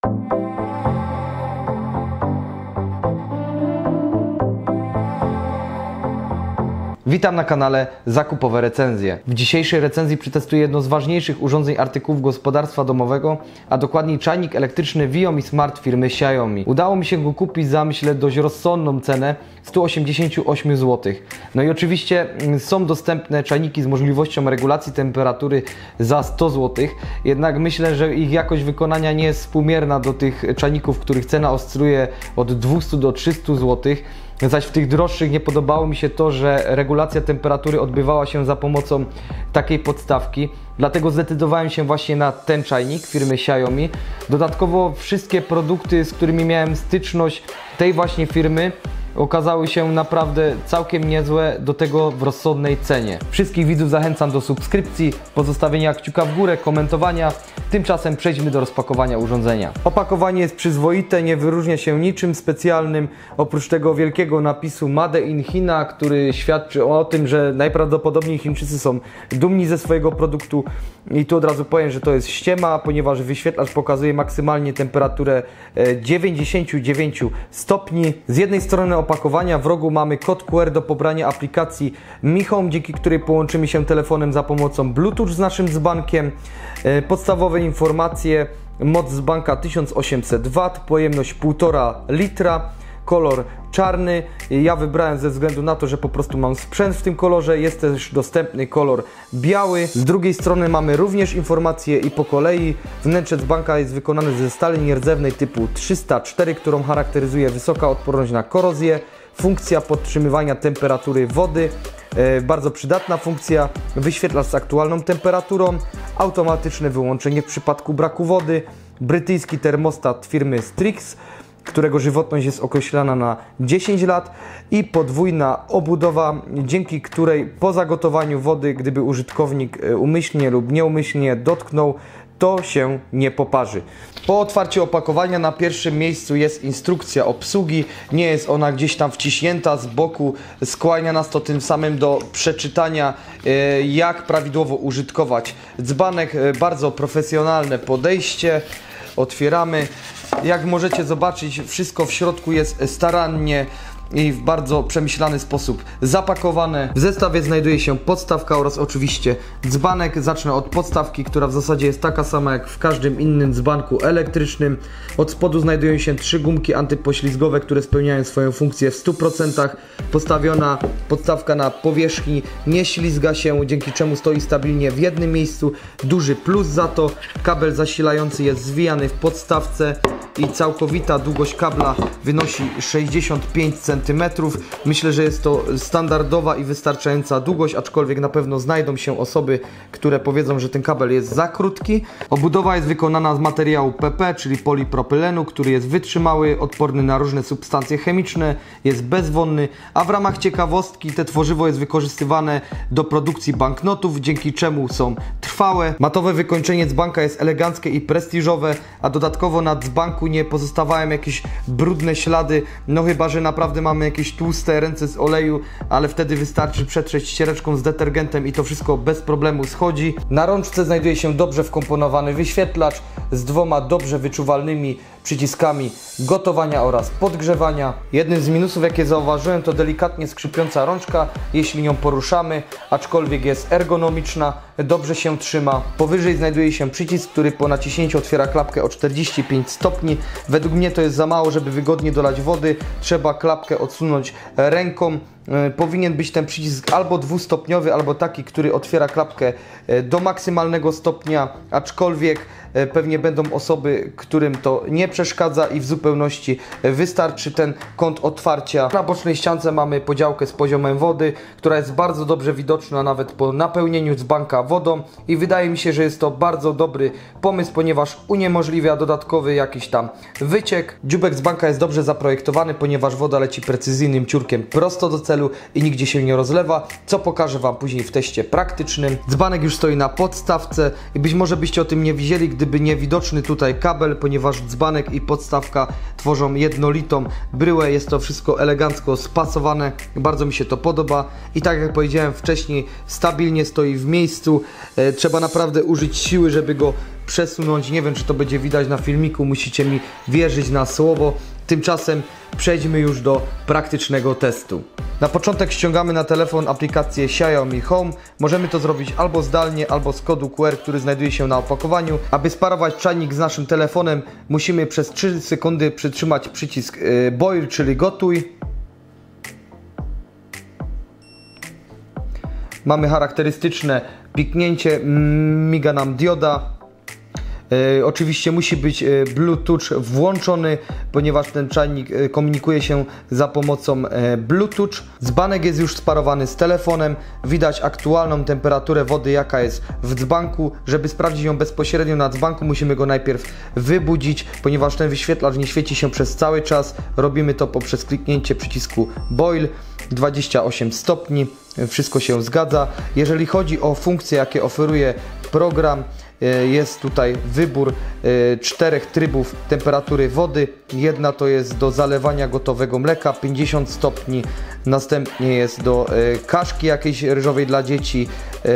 Witam na kanale Zakupowe Recenzje. W dzisiejszej recenzji przetestuję jedno z ważniejszych urządzeń artykułów gospodarstwa domowego, a dokładniej czajnik elektryczny Viomi Smart firmy Xiaomi. Udało mi się go kupić za, myślę, dość rozsądną cenę 188 zł. No i oczywiście są dostępne czajniki z możliwością regulacji temperatury za 100 zł, jednak myślę, że ich jakość wykonania nie jest współmierna do tych czajników, których cena oscyluje od 200 do 300 zł. Zaś w tych droższych nie podobało mi się to, że regulacja temperatury odbywała się za pomocą takiej podstawki. Dlatego zdecydowałem się właśnie na ten czajnik firmy Xiaomi. Dodatkowo wszystkie produkty, z którymi miałem styczność tej właśnie firmy, okazały się naprawdę całkiem niezłe, do tego w rozsądnej cenie. Wszystkich widzów zachęcam do subskrypcji, pozostawienia kciuka w górę, komentowania. Tymczasem przejdźmy do rozpakowania urządzenia. Opakowanie jest przyzwoite, nie wyróżnia się niczym specjalnym, oprócz tego wielkiego napisu Made in China, który świadczy o tym, że najprawdopodobniej Chińczycy są dumni ze swojego produktu. I tu od razu powiem, że to jest ściema, ponieważ wyświetlacz pokazuje maksymalnie temperaturę 99 stopni. Z jednej strony opakowania w rogu mamy kod QR do pobrania aplikacji Mi Home, dzięki której połączymy się telefonem za pomocą Bluetooth z naszym dzbankiem. Podstawowe informacje: moc dzbanka 1800 W, pojemność 1,5 litra, kolor czarny. Ja wybrałem ze względu na to, że po prostu mam sprzęt w tym kolorze. Jest też dostępny kolor biały. Z drugiej strony mamy również informacje i po kolei. Wnętrze dzbanka jest wykonane ze stali nierdzewnej typu 304, którą charakteryzuje wysoka odporność na korozję. Funkcja podtrzymywania temperatury wody, bardzo przydatna funkcja. Wyświetlacz z aktualną temperaturą, automatyczne wyłączenie w przypadku braku wody, brytyjski termostat firmy Strix, którego żywotność jest określana na 10 lat i podwójna obudowa, dzięki której po zagotowaniu wody, gdyby użytkownik umyślnie lub nieumyślnie dotknął, to się nie poparzy. Po otwarciu opakowania na pierwszym miejscu jest instrukcja obsługi. Nie jest ona gdzieś tam wciśnięta z boku, skłania nas to tym samym do przeczytania, jak prawidłowo użytkować dzbanek. Bardzo profesjonalne podejście. Otwieramy. Jak możecie zobaczyć, wszystko w środku jest starannie i w bardzo przemyślany sposób zapakowane. W zestawie znajduje się podstawka oraz oczywiście dzbanek. Zacznę od podstawki, która w zasadzie jest taka sama jak w każdym innym dzbanku elektrycznym. Od spodu znajdują się 3 gumki antypoślizgowe, które spełniają swoją funkcję w 100%. Postawiona podstawka na powierzchni nie ślizga się, dzięki czemu stoi stabilnie w jednym miejscu. Duży plus za to: kabel zasilający jest zwijany w podstawce i całkowita długość kabla wynosi 65 cm. Myślę, że jest to standardowa i wystarczająca długość, aczkolwiek na pewno znajdą się osoby, które powiedzą, że ten kabel jest za krótki. Obudowa jest wykonana z materiału PP, czyli polipropylenu, który jest wytrzymały, odporny na różne substancje chemiczne, jest bezwonny, a w ramach ciekawostki te tworzywo jest wykorzystywane do produkcji banknotów, dzięki czemu są trwałe. Matowe wykończenie dzbanka jest eleganckie i prestiżowe, a dodatkowo na dzbanku nie pozostawają jakieś brudne ślady, no chyba że naprawdę mamy jakieś tłuste ręce z oleju, ale wtedy wystarczy przetrzeć ściereczką z detergentem i to wszystko bez problemu schodzi. Na rączce znajduje się dobrze wkomponowany wyświetlacz z 2 dobrze wyczuwalnymi przyciskami gotowania oraz podgrzewania. Jednym z minusów, jakie zauważyłem, to delikatnie skrzypiąca rączka, jeśli nią poruszamy, aczkolwiek jest ergonomiczna, dobrze się trzyma. Powyżej znajduje się przycisk, który po naciśnięciu otwiera klapkę o 45 stopni. Według mnie to jest za mało, żeby wygodnie dolać wody. Trzeba klapkę odsunąć ręką. Powinien być ten przycisk albo dwustopniowy, albo taki, który otwiera klapkę do maksymalnego stopnia, aczkolwiek pewnie będą osoby, którym to nie przeszkadza i w zupełności wystarczy ten kąt otwarcia. Na bocznej ściance mamy podziałkę z poziomem wody, która jest bardzo dobrze widoczna nawet po napełnieniu dzbanka wodą i wydaje mi się, że jest to bardzo dobry pomysł, ponieważ uniemożliwia dodatkowy jakiś tam wyciek. Dziubek dzbanka jest dobrze zaprojektowany, ponieważ woda leci precyzyjnym ciurkiem prosto do celu i nigdzie się nie rozlewa, co pokażę Wam później w teście praktycznym. Dzbanek już stoi na podstawce i być może byście o tym nie widzieli, gdyby nie widoczny tutaj kabel, ponieważ dzbanek i podstawka tworzą jednolitą bryłę. Jest to wszystko elegancko spasowane, bardzo mi się to podoba i tak jak powiedziałem wcześniej, stabilnie stoi w miejscu. Trzeba naprawdę użyć siły, żeby go przesunąć. Nie wiem, czy to będzie widać na filmiku, musicie mi wierzyć na słowo. Tymczasem przejdźmy już do praktycznego testu. Na początek ściągamy na telefon aplikację Xiaomi Home. Możemy to zrobić albo zdalnie, albo z kodu QR, który znajduje się na opakowaniu. Aby sparować czajnik z naszym telefonem, musimy przez 3 sekundy przytrzymać przycisk Boil, czyli gotuj. Mamy charakterystyczne piknięcie, miga nam dioda. Oczywiście musi być Bluetooth włączony, ponieważ ten czajnik komunikuje się za pomocą Bluetooth. Dzbanek jest już sparowany z telefonem. Widać aktualną temperaturę wody, jaka jest w dzbanku. Żeby sprawdzić ją bezpośrednio na dzbanku, musimy go najpierw wybudzić, ponieważ ten wyświetlacz nie świeci się przez cały czas. Robimy to poprzez kliknięcie przycisku Boil. 28 stopni, wszystko się zgadza. Jeżeli chodzi o funkcje, jakie oferuje program, jest tutaj wybór 4 trybów temperatury wody. Jedna to jest do zalewania gotowego mleka, 50 stopni. Następnie jest do kaszki jakiejś ryżowej dla dzieci,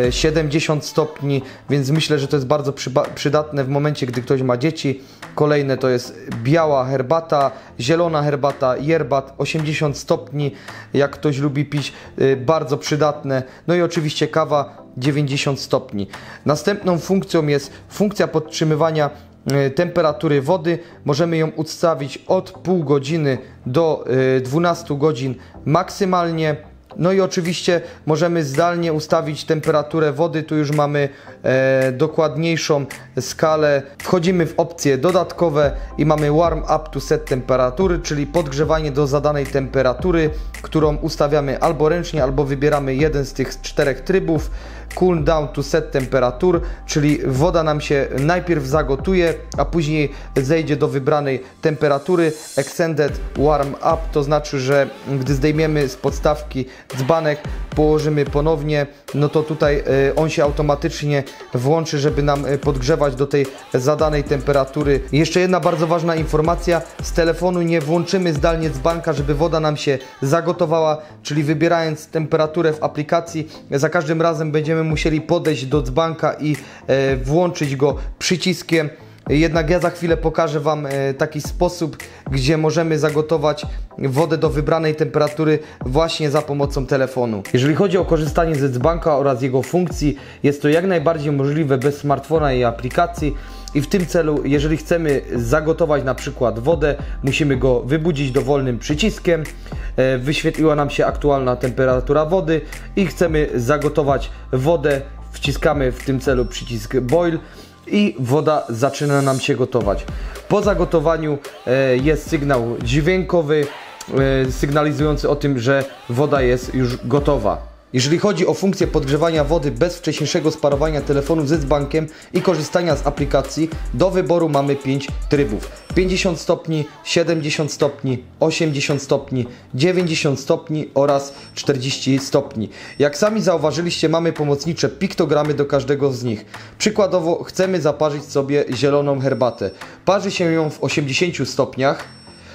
70 stopni, więc myślę, że to jest bardzo przydatne w momencie, gdy ktoś ma dzieci. Kolejne to jest biała herbata, zielona herbata, yerbat, 80 stopni, jak ktoś lubi pić, bardzo przydatne. No i oczywiście kawa, 90 stopni. Następną funkcją jest funkcja podtrzymywania temperatury wody. Możemy ją ustawić od pół godziny do 12 godzin maksymalnie. No i oczywiście możemy zdalnie ustawić temperaturę wody. Tu już mamy dokładniejszą skalę. Wchodzimy w opcje dodatkowe i mamy warm up to set temperatury, czyli podgrzewanie do zadanej temperatury, którą ustawiamy albo ręcznie, albo wybieramy jeden z tych 4 trybów. Cool down to set temperatur, czyli woda nam się najpierw zagotuje, a później zejdzie do wybranej temperatury. Extended warm up to znaczy, że gdy zdejmiemy z podstawki dzbanek, położymy ponownie, no to tutaj on się automatycznie włączy, żeby nam podgrzewać do tej zadanej temperatury. Jeszcze jedna bardzo ważna informacja: z telefonu nie włączymy zdalnie dzbanka, żeby woda nam się zagotowała, czyli wybierając temperaturę w aplikacji, za każdym razem będziemy musieli podejść do dzbanka i włączyć go przyciskiem. Jednak ja za chwilę pokażę Wam taki sposób, gdzie możemy zagotować wodę do wybranej temperatury właśnie za pomocą telefonu. Jeżeli chodzi o korzystanie ze dzbanka oraz jego funkcji, jest to jak najbardziej możliwe bez smartfona i aplikacji. I w tym celu, jeżeli chcemy zagotować na przykład wodę, musimy go wybudzić dowolnym przyciskiem. Wyświetliła nam się aktualna temperatura wody i chcemy zagotować wodę. Wciskamy w tym celu przycisk Boil i woda zaczyna nam się gotować. Po zagotowaniu jest sygnał dźwiękowy sygnalizujący o tym, że woda jest już gotowa. Jeżeli chodzi o funkcję podgrzewania wody bez wcześniejszego sparowania telefonu ze dzbankiem i korzystania z aplikacji, do wyboru mamy 5 trybów: 50 stopni, 70 stopni, 80 stopni, 90 stopni oraz 40 stopni. Jak sami zauważyliście, mamy pomocnicze piktogramy do każdego z nich. Przykładowo chcemy zaparzyć sobie zieloną herbatę. Parzy się ją w 80 stopniach.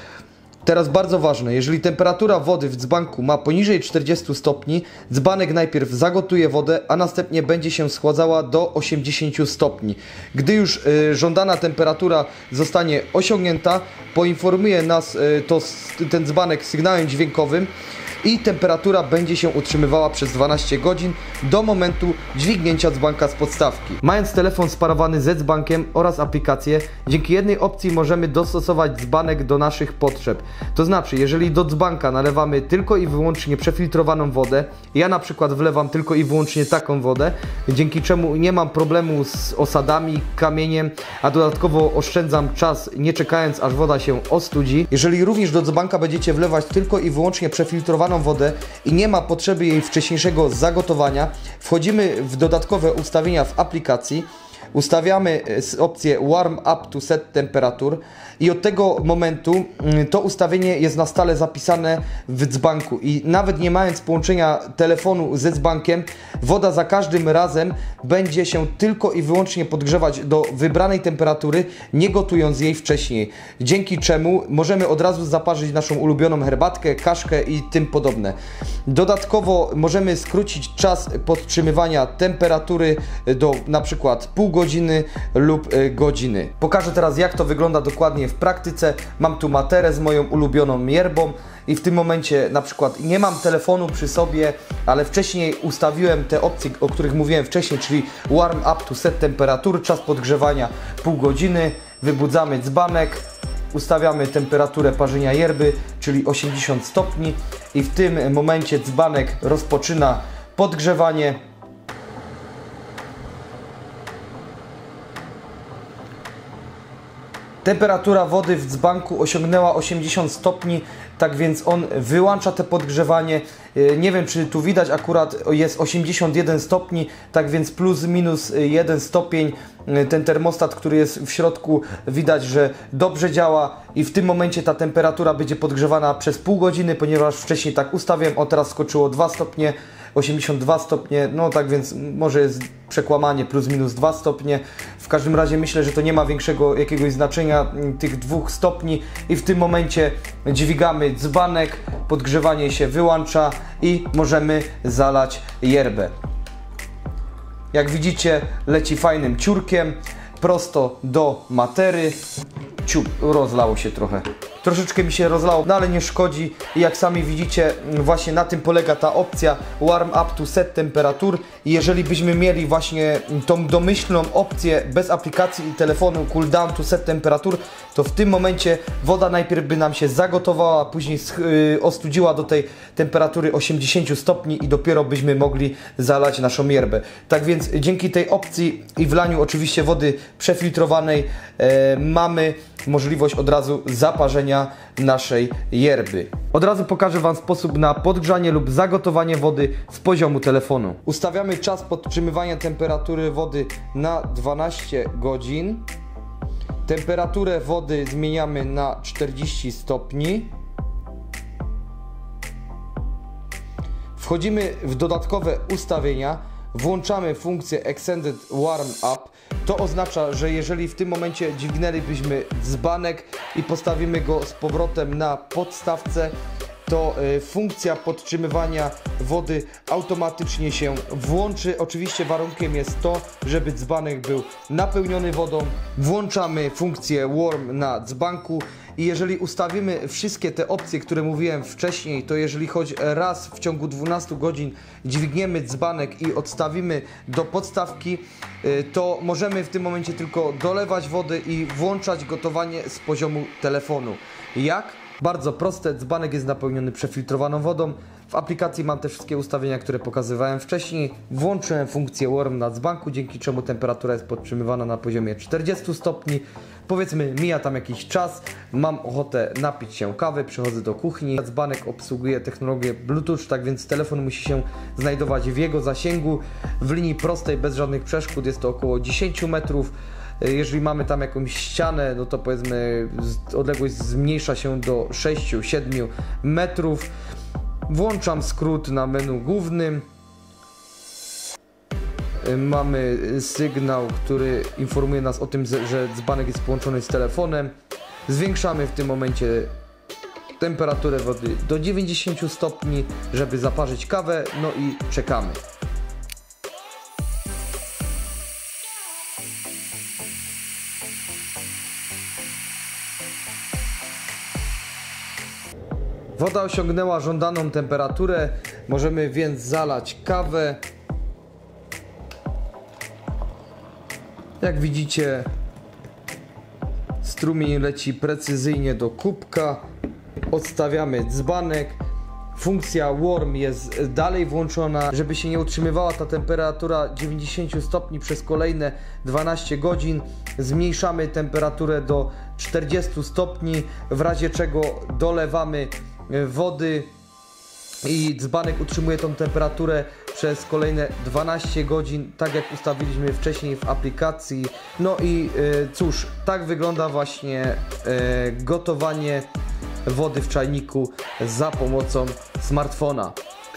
Teraz bardzo ważne, jeżeli temperatura wody w dzbanku ma poniżej 40 stopni, dzbanek najpierw zagotuje wodę, a następnie będzie się schładzała do 80 stopni. Gdy już żądana temperatura zostanie osiągnięta, poinformuje nas ten dzbanek sygnałem dźwiękowym i temperatura będzie się utrzymywała przez 12 godzin do momentu dźwignięcia dzbanka z podstawki. Mając telefon sparowany ze dzbankiem oraz aplikację, dzięki jednej opcji możemy dostosować dzbanek do naszych potrzeb. To znaczy, jeżeli do dzbanka nalewamy tylko i wyłącznie przefiltrowaną wodę, ja na przykład wlewam tylko i wyłącznie taką wodę, dzięki czemu nie mam problemu z osadami, kamieniem, a dodatkowo oszczędzam czas, nie czekając aż woda się ostudzi. Jeżeli również do dzbanka będziecie wlewać tylko i wyłącznie przefiltrowaną wodę i nie ma potrzeby jej wcześniejszego zagotowania, wchodzimy w dodatkowe ustawienia w aplikacji, ustawiamy opcję Warm Up to Set Temperature i od tego momentu to ustawienie jest na stale zapisane w dzbanku i nawet nie mając połączenia telefonu ze dzbankiem, woda za każdym razem będzie się tylko i wyłącznie podgrzewać do wybranej temperatury, nie gotując jej wcześniej. Dzięki czemu możemy od razu zaparzyć naszą ulubioną herbatkę, kaszkę i tym podobne. Dodatkowo możemy skrócić czas podtrzymywania temperatury do na przykład pół godziny lub godziny. Pokażę teraz, jak to wygląda dokładnie w praktyce. Mam tu materę z moją ulubioną yerbą i w tym momencie na przykład nie mam telefonu przy sobie, ale wcześniej ustawiłem te opcje, o których mówiłem wcześniej, czyli warm up to set temperature, czas podgrzewania pół godziny, wybudzamy dzbanek, ustawiamy temperaturę parzenia yerby, czyli 80 stopni i w tym momencie dzbanek rozpoczyna podgrzewanie. Temperatura wody w dzbanku osiągnęła 80 stopni, tak więc on wyłącza te podgrzewanie. Nie wiem, czy tu widać, akurat jest 81 stopni, tak więc plus minus 1 stopień. Ten termostat, który jest w środku, widać, że dobrze działa i w tym momencie ta temperatura będzie podgrzewana przez pół godziny, ponieważ wcześniej tak ustawiłem. O, teraz skoczyło 2 stopnie, 82 stopnie, no tak więc może jest przekłamanie, plus minus 2 stopnie. W każdym razie myślę, że to nie ma większego jakiegoś znaczenia tych 2 stopni i w tym momencie dźwigamy dzbanek, podgrzewanie się wyłącza i możemy zalać yerbę. Jak widzicie, leci fajnym ciurkiem prosto do matery. Ciup, rozlało się trochę. Troszeczkę mi się rozlało, no ale nie szkodzi. I jak sami widzicie, właśnie na tym polega ta opcja warm up to set temperature. I jeżeli byśmy mieli właśnie tą domyślną opcję bez aplikacji i telefonu cool down to set temperature, to w tym momencie woda najpierw by nam się zagotowała, później ostudziła do tej temperatury 80 stopni i dopiero byśmy mogli zalać naszą yerbę. Tak więc dzięki tej opcji i wlaniu oczywiście wody przefiltrowanej mamy możliwość od razu zaparzenia naszej yerby. Od razu pokażę Wam sposób na podgrzanie lub zagotowanie wody z poziomu telefonu. Ustawiamy czas podtrzymywania temperatury wody na 12 godzin. Temperaturę wody zmieniamy na 40 stopni. Wchodzimy w dodatkowe ustawienia. Włączamy funkcję Extended Warm Up. To oznacza, że jeżeli w tym momencie dźwignęlibyśmy dzbanek i postawimy go z powrotem na podstawce, to funkcja podtrzymywania wody automatycznie się włączy. Oczywiście warunkiem jest to, żeby dzbanek był napełniony wodą. Włączamy funkcję Warm na dzbanku i jeżeli ustawimy wszystkie te opcje, które mówiłem wcześniej, to jeżeli choć raz w ciągu 12 godzin dźwigniemy dzbanek i odstawimy do podstawki, to możemy w tym momencie tylko dolewać wody i włączać gotowanie z poziomu telefonu. Jak? Bardzo proste, dzbanek jest napełniony przefiltrowaną wodą. W aplikacji mam też wszystkie ustawienia, które pokazywałem wcześniej. Włączyłem funkcję Warm na dzbanku, dzięki czemu temperatura jest podtrzymywana na poziomie 40 stopni. Powiedzmy, mija tam jakiś czas, mam ochotę napić się kawy, przychodzę do kuchni. Dzbanek obsługuje technologię Bluetooth, tak więc telefon musi się znajdować w jego zasięgu. W linii prostej, bez żadnych przeszkód, jest to około 10 metrów. Jeżeli mamy tam jakąś ścianę, no to powiedzmy odległość zmniejsza się do 6-7 metrów. Włączam skrót na menu głównym. Mamy sygnał, który informuje nas o tym, że dzbanek jest połączony z telefonem. Zwiększamy w tym momencie temperaturę wody do 90 stopni, żeby zaparzyć kawę, no i czekamy. Woda osiągnęła żądaną temperaturę, możemy więc zalać kawę. Jak widzicie, strumień leci precyzyjnie do kubka. Odstawiamy dzbanek. Funkcja Warm jest dalej włączona, żeby się nie utrzymywała ta temperatura 90 stopni przez kolejne 12 godzin. Zmniejszamy temperaturę do 40 stopni, w razie czego dolewamy wody i dzbanek utrzymuje tą temperaturę przez kolejne 12 godzin, tak jak ustawiliśmy wcześniej w aplikacji. No i cóż, tak wygląda właśnie gotowanie wody w czajniku za pomocą smartfona.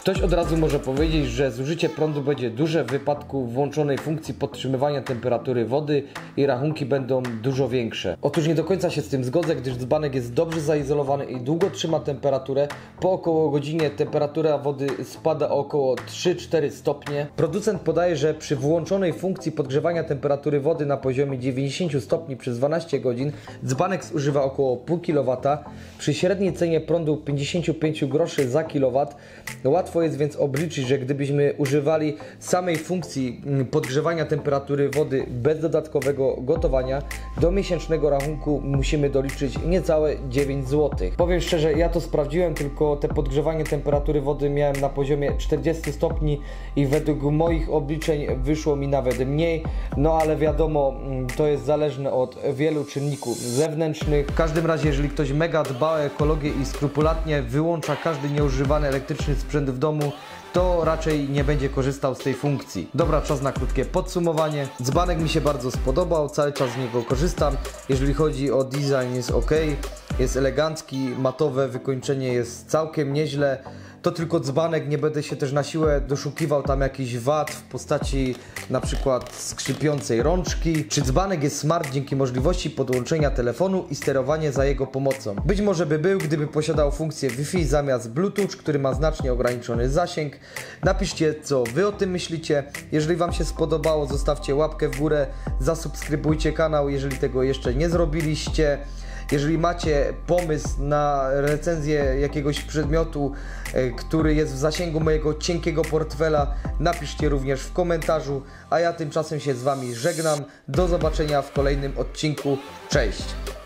Ktoś od razu może powiedzieć, że zużycie prądu będzie duże w wypadku włączonej funkcji podtrzymywania temperatury wody i rachunki będą dużo większe. Otóż nie do końca się z tym zgodzę, gdyż dzbanek jest dobrze zaizolowany i długo trzyma temperaturę. Po około godzinie temperatura wody spada o około 3-4 stopnie. Producent podaje, że przy włączonej funkcji podgrzewania temperatury wody na poziomie 90 stopni przez 12 godzin dzbanek zużywa około pół kW. Przy średniej cenie prądu 55 groszy za kilowat łatwo jest więc obliczyć, że gdybyśmy używali samej funkcji podgrzewania temperatury wody bez dodatkowego gotowania, do miesięcznego rachunku musimy doliczyć niecałe 9 zł. Powiem szczerze, ja to sprawdziłem, tylko te podgrzewanie temperatury wody miałem na poziomie 40 stopni i według moich obliczeń wyszło mi nawet mniej, no ale wiadomo, to jest zależne od wielu czynników zewnętrznych. W każdym razie, jeżeli ktoś mega dba o ekologię i skrupulatnie wyłącza każdy nieużywany elektryczny sprzęt w domu, to raczej nie będzie korzystał z tej funkcji. Dobra, czas na krótkie podsumowanie. Dzbanek mi się bardzo spodobał, cały czas z niego korzystam. Jeżeli chodzi o design, jest ok, jest elegancki, matowe wykończenie jest całkiem nieźle. To tylko dzbanek, nie będę się też na siłę doszukiwał tam jakichś wad w postaci na przykład skrzypiącej rączki. Czy dzbanek jest smart dzięki możliwości podłączenia telefonu i sterowania za jego pomocą? Być może by był, gdyby posiadał funkcję Wi-Fi zamiast Bluetooth, który ma znacznie ograniczony zasięg. Napiszcie, co wy o tym myślicie. Jeżeli wam się spodobało, zostawcie łapkę w górę, zasubskrybujcie kanał, jeżeli tego jeszcze nie zrobiliście. Jeżeli macie pomysł na recenzję jakiegoś przedmiotu, który jest w zasięgu mojego cienkiego portfela, napiszcie również w komentarzu, a ja tymczasem się z wami żegnam. Do zobaczenia w kolejnym odcinku. Cześć!